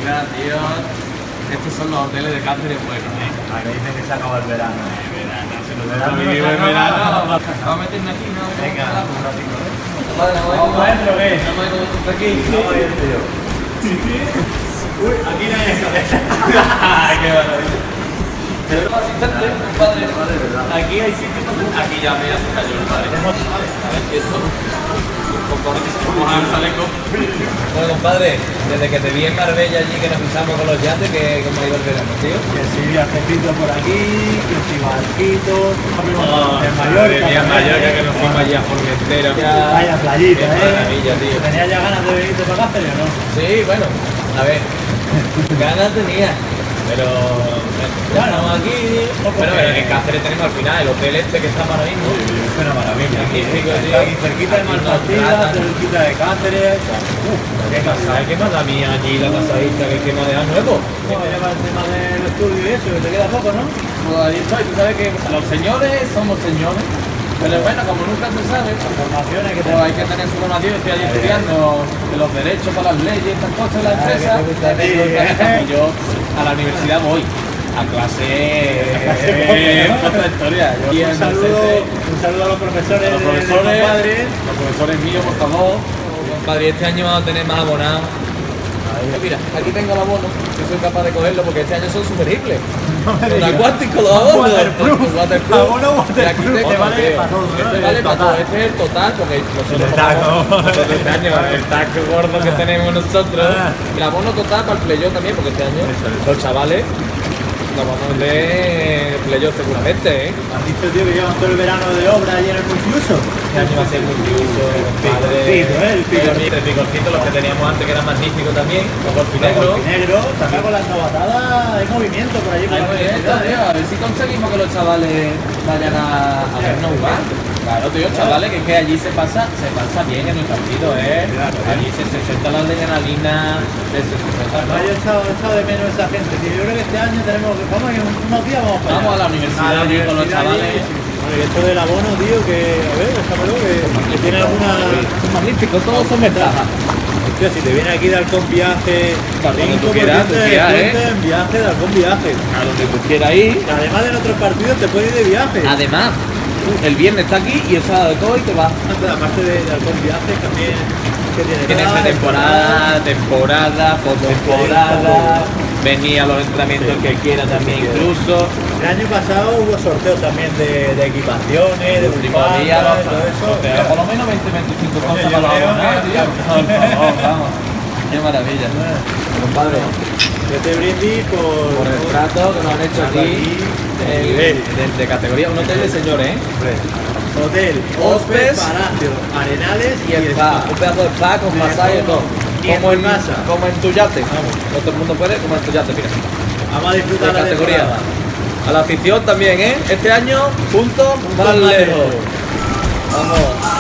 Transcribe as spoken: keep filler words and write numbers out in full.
buenas, tío. Estos son los hoteles de Cáceres buenos, ¿eh? Aquí dicen que se acaba el verano. El verano, se nos gusta vivir el verano. Vamos a meterme aquí, ¿no? Venga, un ratito. Vamos adentro, ¿qué? Vamos a ir aquí. Vamos a ir, tío. Uy, aquí no hay escalera. Ay, qué maravilla. Pero los asistentes, compadre, aquí hay sitio. Aquí ya me hace cayó el padre. A ver si esto. Vamos a ver, chaleco. Bueno, compadre, desde que te vi en Marbella allí que nos pisamos con los yates, que cómo ha ido el verano, tío. Que si viajecito por aquí, que si barquitos. Oh, en Mallorca. En Mallorca, que nos fuimos allí a Formentera. Vaya playita, Qué eh. maravilla, tío. ¿Tenías ya ganas de venirte para Cáceres o no? Sí, bueno, a ver, ganas tenía, pero ya estamos aquí. Bueno, en Cáceres tenemos al final el hotel este que estamos ahora mismo. Es una maravilla. Magnífico, tío. Aquí cerquita de Malpartida, cerquita de Cáceres. Uf, ¿Qué pasa? ¿Qué más da mía allí la pasadita que quema de nuevo? ¿cómo lleva el tema del estudio y eso? Que te queda poco, ¿no? Pues ahí estoy, tú sabes que los señores somos señores. Pero bueno, como nunca se sabe, Formaciones que pues hay que tener su formación. Estoy allí estudiando de los derechos para las leyes, estas cosas de la empresa. Y yo a la universidad voy a clase de historia. Yo Y soy un saludo, docente. un saludo a los profesores, A los de- de profesores, compadre. los profesores míos, por favor. Compadre, este año vamos a tener más abonados. Mira, aquí tengo el abono, que soy capaz de cogerlo porque este año son submergibles. Son acuáticos los abonos. Waterproof. Waterproof. Abono Y aquí waterproof. tengo, Te vale tío. para todo, ¿no? Este El vale para todo. total. Este es el total, porque nosotros El taco. pagamos- nosotros este año, el taco gordo que tenemos nosotros. Ah. El abono total para el playoff también, porque este año los chavales nos vamos de playoff seguramente, ¿eh? Has dicho, tío, que llevan todo el verano de obra allí en el multiuso. Este año va a ser multiuso, compadre. Picorcito, ¿eh? El picorcito. El picorcito, los que teníamos antes que eran magníficos también, los golfis Negro. negros. Negro, también con las novatadas hay movimiento por allí por Hay la movimiento, universidad, tío, ¿eh? a ver si conseguimos que los chavales vayan a, a vernos jugar. Claro, tío, chavales, que es que allí se pasa, se pasa bien en el partido, ¿eh? Allí se, se suelta la adrenalina, se, se, se suelta No, yo he echado, he echado de menos esa gente, tío. Yo creo que este año tenemos que. Vamos, en unos días vamos para Vamos a allá. la universidad A la allí con los universidad chavales. allí, sí, sí. Bueno, y esto del abono, tío, que. A ver, déjamelo, que, que tiene alguna. Es magnífico, todos son ventajas. Hostia, si te viene aquí de Halcón Viaje, Para donde tú cinco por quieras, ciento tú de quieras, descuento ¿eh? en viaje de Halcón Viaje. A donde tú quieras ir. Además de en otros partidos te puedes ir de viaje. Además, el viernes está aquí y el sábado de todo y te vas. Aparte de, de Halcón Viaje, también. Que tiene Tienes nada, pretemporada, temporada, postemporada, venir a los entrenamientos que quiera también incluso. El año pasado hubo sorteos también de, de equipaciones, de Último día, bufandas, todo eso. pero por lo menos veinte, veinticinco Coño, cosas yo para los creo, abonados, ¿eh? tío. Por favor, vamos. Qué maravilla. Compadre, este brindis por, Por el trato que nos han hecho aquí, el- de, de categoría, un hotel de señores, ¿eh? Hotel, Hospes, Palacio, Arenales Y el spa, un pedazo de spa con masaje y todo. Y en Como en, tu casa. como en tu yate. No todo el mundo puede, como en tu yate, mira. Vamos a disfrutar De la categoría. temporada. A la afición también, ¿eh? Este año, punto más más lejos. lejos. Vamos.